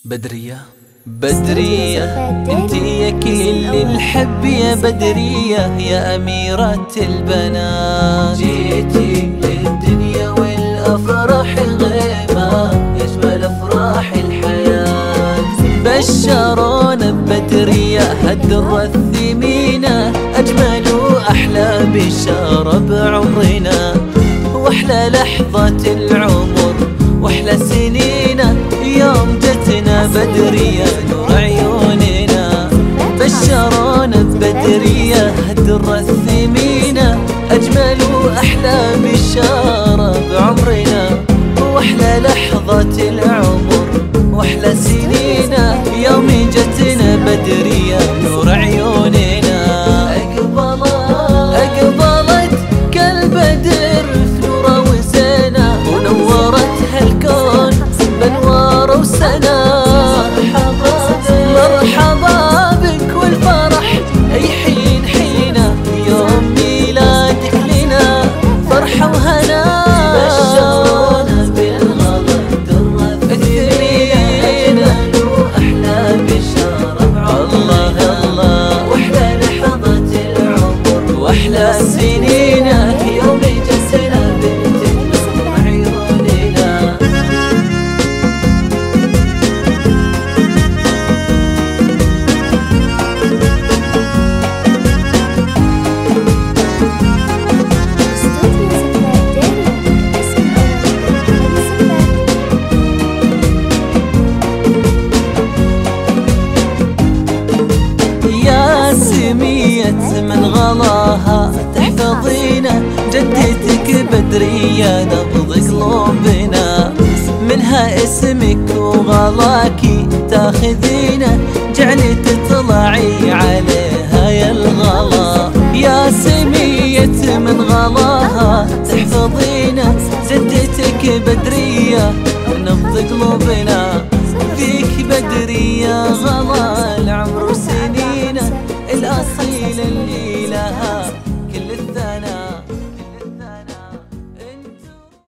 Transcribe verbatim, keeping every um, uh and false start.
بدرية بدرية انتي يا كل الحب يا بدرية يا أميرة البنات، جيتي للدنيا والأفراح غيمة يجمل أفراح الحياة. بشرونا ببدرية هالدرة الثمينة أجمل وأحلى بشارة بعمرنا، وأحلى لحظة العمر وأحلى سنينا يوم جتنا بدرية نور عيوننا. بشرونا ببدرية هالدرة الثمينة أجمل وأحلى بشارة بعمرنا، وأحلى لحظة العمر وأحلى سنينا يوم جتنا بدرية نور عيوننا. أقبلت أقبلت كالبدر في نوره وزينه ونورت هالكون بانوار وسنا. مرحبا بك والفرح اي حين حينه يوم ميلادك لنا فرحه وهنا. بشرونا بالغلط درة الثمينة واحلى بشارة الله الله، واحلى لحظة العمر واحلى سنينه يوم جسنا بنت النور عيوننا. من غلاها تحفظينا جدتك بدرية نبض قلوبنا، منها اسمك وغلاكي تاخذينا جعل تطلعي عليها يا الغلا. يا سمية من غلاها تحفظينا جدتك بدرية نبض قلوبنا، فيك بدرية غلا